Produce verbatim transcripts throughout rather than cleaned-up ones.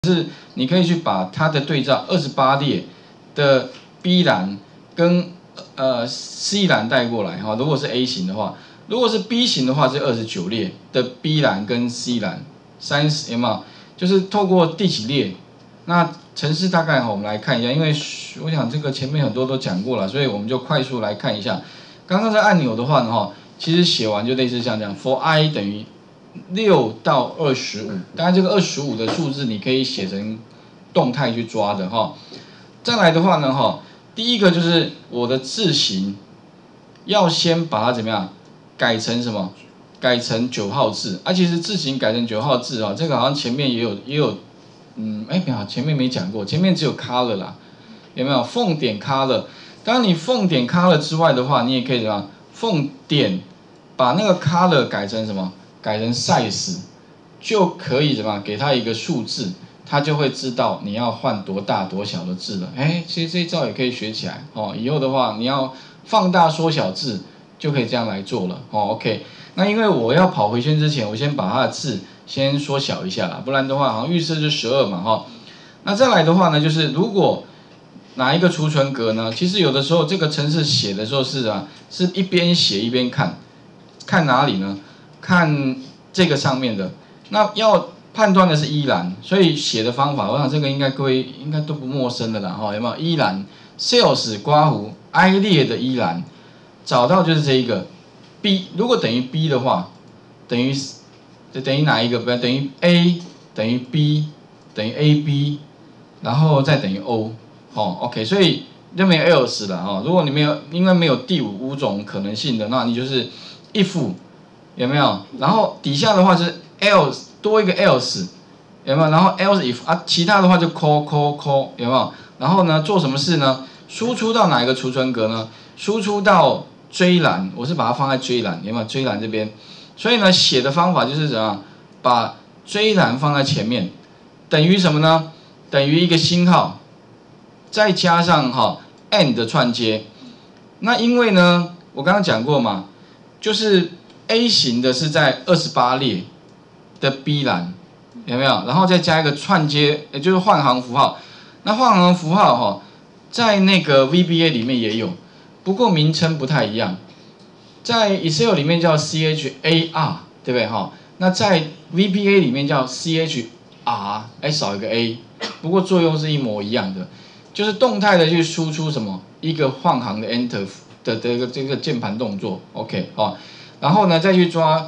是你可以去把它的对照二十八列的 B 栏跟呃 C 栏带过来哈。如果是 A 型的话，如果是 B 型的话是二十九列的 B 栏跟 C 栏，三十有没有？就是透过第几列？那程式大概哈，我们来看一下，因为我想这个前面很多都讲过了，所以我们就快速来看一下。刚刚这按钮的话呢哈，其实写完就类似像这样 ，for i 等于六到二十五，当然这个二十五的数字你可以写成动态去抓的哈。再来的话呢哈，第一个就是我的字形要先把它怎么样改成什么？改成九号字啊。其实字形改成九号字啊，这个好像前面也有也有，嗯，哎，没有，前面没讲过，前面只有 color 啦，有没有？凤点 color。当你凤点 color 之外的话，你也可以怎么样？凤点把那个 color 改成什么？改成 size 就可以怎么样？给它一个数字，它就会知道你要换多大多小的字了。哎，其实这一招也可以学起来哦。以后的话，你要放大缩小字就可以这样来做了哦。OK， 那因为我要跑回圈之前，我先把它的字先缩小一下啦，不然的话好像预设是十二嘛哈。那再来的话呢，就是如果哪一个储存格呢？其实有的时候这个程式写的时候是啊，是一边写一边看，看哪里呢？看这个上面的。那要判断的是一栏，所以写的方法，我想这个应该各位应该都不陌生的啦哈，有没有？一栏 sales 刮胡 I 列的一栏，找到就是这一个 B， 如果等于 B 的话，等于就等于哪一个？不要等于 A 等于 B 等于 A B， 然后再等于 O。哦 ，OK， 所以就没有 else 了哈。如果你没有，因为没有第五五种可能性的，那你就是 if 有没有？然后底下的话是 else 多一个 else 有没有？然后 else if 啊，其他的话就 call call call 有没有？然后呢，做什么事呢？输出到哪一个储存格呢？输出到追栏，我是把它放在追栏，有没有？追栏这边，所以呢，写的方法就是怎样？把追栏放在前面，等于什么呢？等于一个星号。再加上哈 and 的串接，那因为呢，我刚刚讲过嘛，就是 A 型的是在二十八列的 B 栏，有没有？然后再加一个串接，也就是换行符号。那换行符号哈，在那个 V B A 里面也有，不过名称不太一样。在 Excel 里面叫 C H A R， 对不对哈？那在 V B A 里面叫 C H R， 哎，少一个 A， 不过作用是一模一样的。就是动态的去输出什么一个换行的 Enter 的这个这个键盘动作 ，OK 哦，然后呢再去抓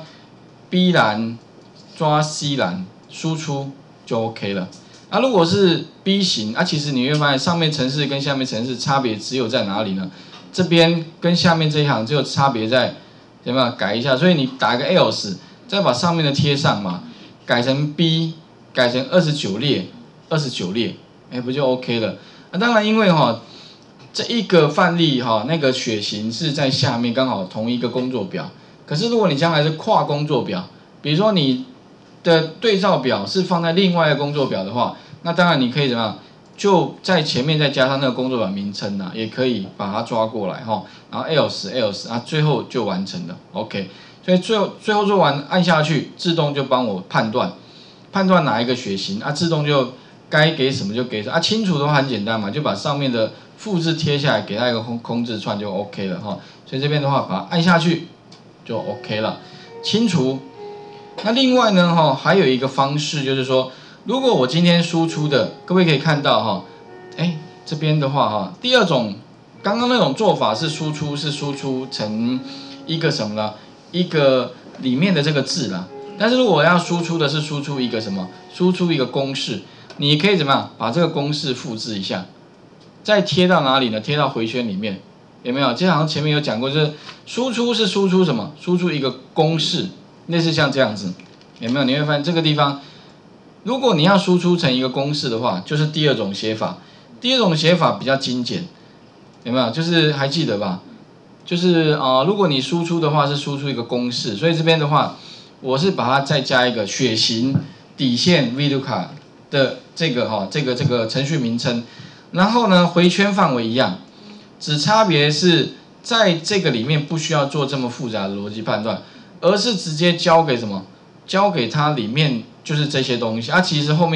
B 栏，抓 C 栏输出就 OK 了。那、啊、如果是 B 型，啊，其实你会发现上面程式跟下面程式差别只有在哪里呢？这边跟下面这一行只有差别在有没有改一下？所以你打一个 else， 再把上面的贴上嘛，改成 B， 改成二十九列，二十九列，哎，不就 OK 了？那、啊、当然，因为哈、哦、这一个范例哈、哦、那个血型是在下面刚好同一个工作表，可是如果你将来是跨工作表，比如说你的对照表是放在另外一个工作表的话，那当然你可以怎么样，就在前面再加上那个工作表名称呐、啊，也可以把它抓过来哈、哦，然后 else else 啊，最后就完成了 ，OK， 所以最后最后做完按下去，自动就帮我判断判断哪一个血型啊，自动就。该给什么就给什么啊，清除的话很简单嘛，就把上面的复制贴下来，给它一个空空字串就 OK 了哈。所以这边的话，把它按下去就 OK 了，清除。那另外呢哈，还有一个方式就是说，如果我今天输出的，各位可以看到哈，哎这边的话哈，第二种刚刚那种做法是输出是输出成一个什么呢？一个里面的这个字啦。但是如果我要输出的是输出一个什么？输出一个公式。你可以怎么样把这个公式复制一下，再贴到哪里呢？贴到回圈里面，有没有？这好像前面有讲过，就是输出是输出什么？输出一个公式，类似像这样子，有没有？你会发现这个地方，如果你要输出成一个公式的话，就是第二种写法。第二种写法比较精简，有没有？就是还记得吧？就是啊、呃，如果你输出的话是输出一个公式，所以这边的话，我是把它再加一个血型底线 VLOOKUP 的这个哈，这个这个程序名称，然后呢回圈范围一样，只差别是在这个里面不需要做这么复杂的逻辑判断，而是直接交给什么？交给它里面就是这些东西啊，其实后面。